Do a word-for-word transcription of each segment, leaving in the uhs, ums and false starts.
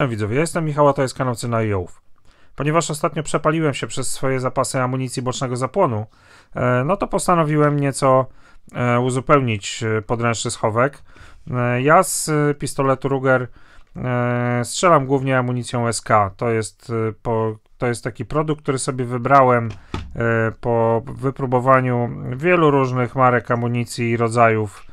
Widzowie, ja jestem Michał, a to jest kanał Cena i Ołów. Ponieważ ostatnio przepaliłem się przez swoje zapasy amunicji bocznego zapłonu, no to postanowiłem nieco uzupełnić podręczny schowek. Ja z pistoletu Ruger strzelam głównie amunicją S K. To jest, po, to jest taki produkt, który sobie wybrałem po wypróbowaniu wielu różnych marek amunicji i rodzajów.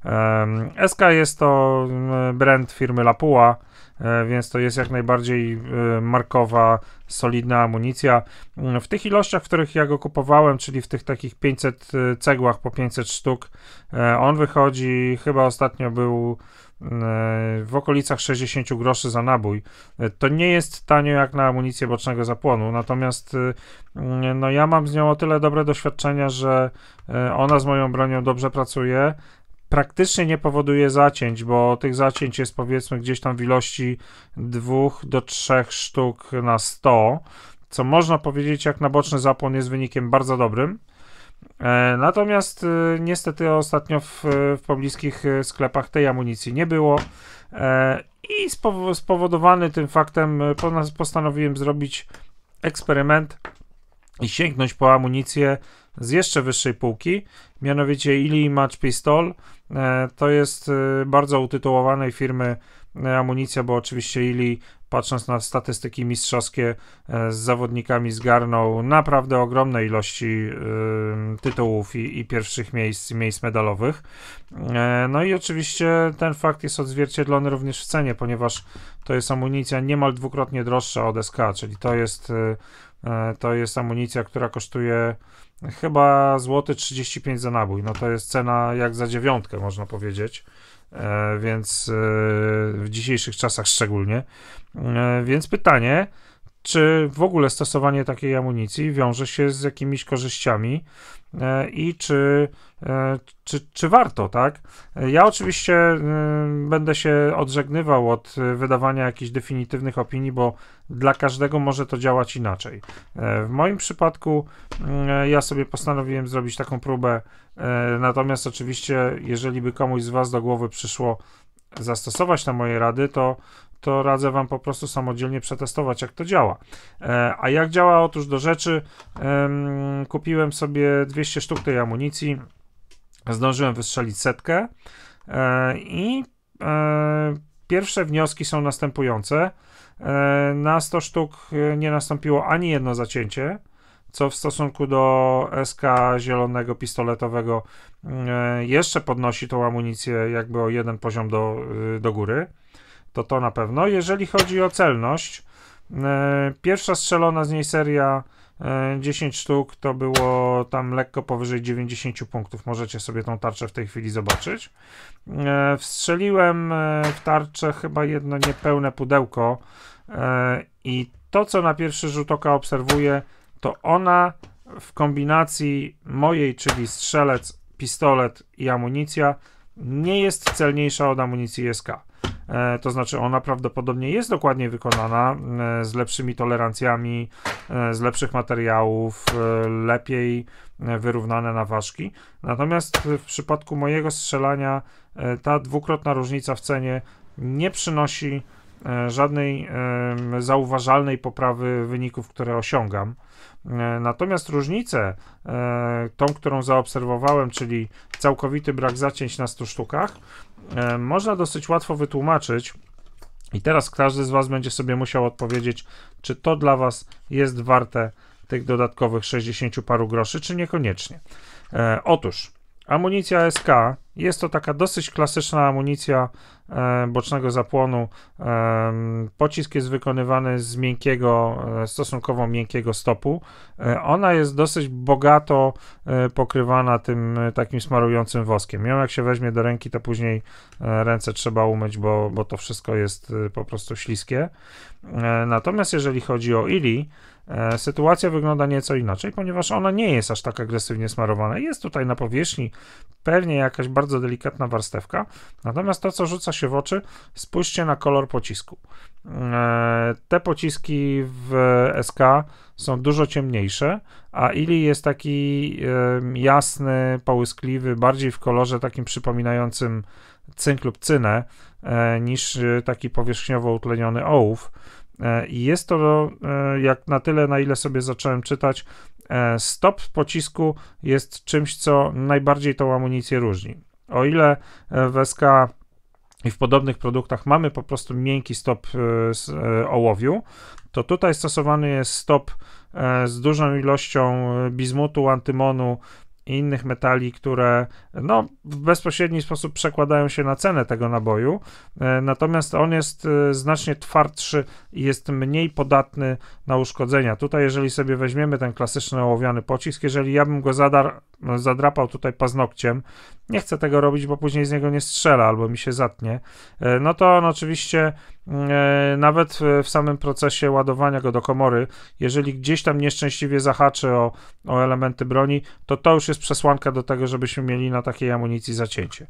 S K jest to brand firmy Lapua, więc to jest jak najbardziej markowa, solidna amunicja. W tych ilościach, w których ja go kupowałem, czyli w tych takich pięćset cegłach po pięćset sztuk, on wychodzi, chyba ostatnio był w okolicach sześćdziesiąt groszy za nabój. To nie jest tanio jak na amunicję bocznego zapłonu, natomiast no ja mam z nią o tyle dobre doświadczenia, że ona z moją bronią dobrze pracuje. Praktycznie nie powoduje zacięć, bo tych zacięć jest powiedzmy gdzieś tam w ilości dwóch do trzech sztuk na sto, co można powiedzieć jak na boczny zapłon jest wynikiem bardzo dobrym. E, natomiast e, niestety ostatnio w, w pobliskich sklepach tej amunicji nie było e, i spow spowodowany tym faktem postanowiłem zrobić eksperyment i sięgnąć po amunicję z jeszcze wyższej półki, mianowicie Illy Match Pistol. To jest bardzo utytułowanej firmy amunicja, bo oczywiście Illy, patrząc na statystyki mistrzowskie, z zawodnikami zgarnął naprawdę ogromne ilości tytułów i, i pierwszych miejsc, miejsc medalowych. No i oczywiście ten fakt jest odzwierciedlony również w cenie, ponieważ to jest amunicja niemal dwukrotnie droższa od S K, czyli to jest, to jest amunicja, która kosztuje chyba złoty trzydzieści pięć za nabój. No to jest cena jak za dziewiątkę, można powiedzieć, e, więc e, w dzisiejszych czasach szczególnie. E, więc pytanie, czy w ogóle stosowanie takiej amunicji wiąże się z jakimiś korzyściami e, i czy, e, czy, czy warto, tak? Ja oczywiście e, będę się odżegnywał od wydawania jakichś definitywnych opinii, bo dla każdego może to działać inaczej. E, w moim przypadku e, ja sobie postanowiłem zrobić taką próbę, e, natomiast oczywiście jeżeli by komuś z Was do głowy przyszło zastosować na moje rady, to to radzę Wam po prostu samodzielnie przetestować, jak to działa. E, a jak działa? Otóż do rzeczy em, kupiłem sobie dwieście sztuk tej amunicji, zdążyłem wystrzelić setkę e, i e, pierwsze wnioski są następujące. E, na sto sztuk nie nastąpiło ani jedno zacięcie, co w stosunku do S K zielonego pistoletowego e, jeszcze podnosi tą amunicję jakby o jeden poziom do, do góry. To to na pewno. Jeżeli chodzi o celność, e, pierwsza strzelona z niej seria e, dziesięć sztuk, to było tam lekko powyżej dziewięćdziesiąt punktów. Możecie sobie tą tarczę w tej chwili zobaczyć. E, wstrzeliłem e, w tarczę chyba jedno niepełne pudełko e, i to, co na pierwszy rzut oka obserwuję, to ona w kombinacji mojej, czyli strzelec, pistolet i amunicja, nie jest celniejsza od amunicji S K. E, to znaczy ona prawdopodobnie jest dokładnie wykonana, e, z lepszymi tolerancjami, e, z lepszych materiałów, e, lepiej e, wyrównane na ważki. Natomiast w przypadku mojego strzelania e, ta dwukrotna różnica w cenie nie przynosi e, żadnej e, zauważalnej poprawy wyników, które osiągam. E, natomiast różnicę, e, tą, którą zaobserwowałem, czyli całkowity brak zacięć na stu sztukach, e, można dosyć łatwo wytłumaczyć i teraz każdy z Was będzie sobie musiał odpowiedzieć, czy to dla Was jest warte tych dodatkowych sześćdziesięciu paru groszy, czy niekoniecznie. E, otóż amunicja S K jest to taka dosyć klasyczna amunicja e, bocznego zapłonu. E, pocisk jest wykonywany z miękkiego, e, stosunkowo miękkiego stopu. E, ona jest dosyć bogato e, pokrywana tym e, takim smarującym woskiem. Ją jak się weźmie do ręki, to później e, ręce trzeba umyć, bo, bo to wszystko jest e, po prostu śliskie. E, natomiast jeżeli chodzi o Illy, E, sytuacja wygląda nieco inaczej, ponieważ ona nie jest aż tak agresywnie smarowana. Jest tutaj na powierzchni pewnie jakaś bardzo delikatna warstewka, natomiast to, co rzuca się w oczy, spójrzcie na kolor pocisku. E, te pociski w S K są dużo ciemniejsze, a Illy jest taki e, jasny, połyskliwy, bardziej w kolorze takim przypominającym cynk lub cynę niż taki powierzchniowo utleniony ołów. I jest to jak na tyle, na ile sobie zacząłem czytać, stop pocisku jest czymś, co najbardziej tą amunicję różni. O ile w S K i w podobnych produktach mamy po prostu miękki stop z ołowiu, to tutaj stosowany jest stop z dużą ilością bizmutu, antymonu i innych metali, które no, w bezpośredni sposób przekładają się na cenę tego naboju, natomiast on jest znacznie twardszy i jest mniej podatny na uszkodzenia. Tutaj jeżeli sobie weźmiemy ten klasyczny ołowiany pocisk, jeżeli ja bym go zadar, zadrapał tutaj paznokciem, nie chcę tego robić, bo później z niego nie strzela albo mi się zatnie, no to on oczywiście nawet w samym procesie ładowania go do komory, jeżeli gdzieś tam nieszczęśliwie zahaczy o, o elementy broni, to to już jest przesłanka do tego, żebyśmy mieli na takiej amunicji zacięcie.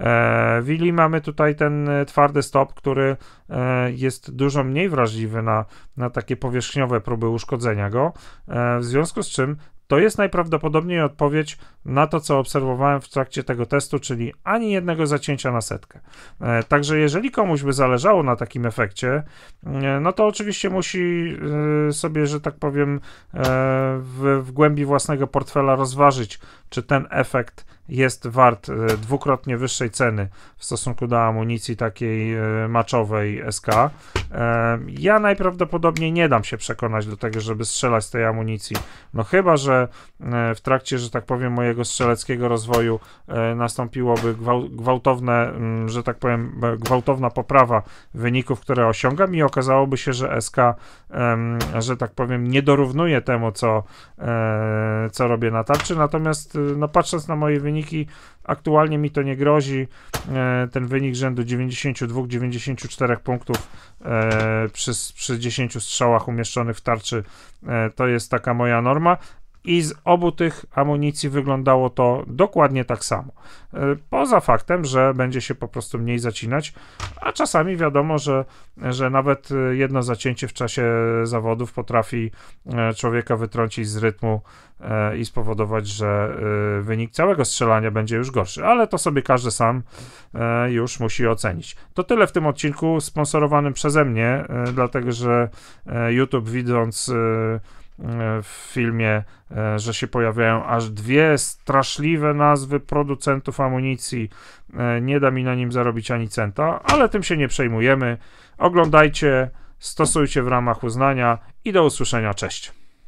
W Willi mamy tutaj ten twardy stop, który jest dużo mniej wrażliwy na, na takie powierzchniowe próby uszkodzenia go, w związku z czym to jest najprawdopodobniej odpowiedź na to, co obserwowałem w trakcie tego testu, czyli ani jednego zacięcia na setkę. E, także jeżeli komuś by zależało na takim efekcie, e, no to oczywiście musi e, sobie, że tak powiem, e, w, w głębi własnego portfela rozważyć, czy ten efekt jest wart e, dwukrotnie wyższej ceny w stosunku do amunicji takiej e, maczowej S K. E, ja najprawdopodobniej nie dam się przekonać do tego, żeby strzelać z tej amunicji, no chyba, że e, w trakcie, że tak powiem, mojego strzeleckiego rozwoju e, nastąpiłoby gwał, gwałtowne, m, że tak powiem, gwałtowna poprawa wyników, które osiągam i okazałoby się, że S K, em, że tak powiem, nie dorównuje temu, co, e, co robię na tarczy, natomiast no, patrząc na moje wyniki, aktualnie mi to nie grozi. E, ten wynik rzędu dziewięćdziesiąt dwa do dziewięćdziesięciu czterech punktów e, przy, przy dziesięciu strzałach umieszczonych w tarczy e, to jest taka moja norma. I z obu tych amunicji wyglądało to dokładnie tak samo. Poza faktem, że będzie się po prostu mniej zacinać, a czasami wiadomo, że, że nawet jedno zacięcie w czasie zawodów potrafi człowieka wytrącić z rytmu i spowodować, że wynik całego strzelania będzie już gorszy, ale to sobie każdy sam już musi ocenić. To tyle w tym odcinku sponsorowanym przeze mnie, dlatego że YouTube, widząc w filmie, że się pojawiają aż dwie straszliwe nazwy producentów amunicji, nie da mi na nim zarobić ani centa, ale tym się nie przejmujemy. Oglądajcie, stosujcie w ramach uznania i do usłyszenia, cześć.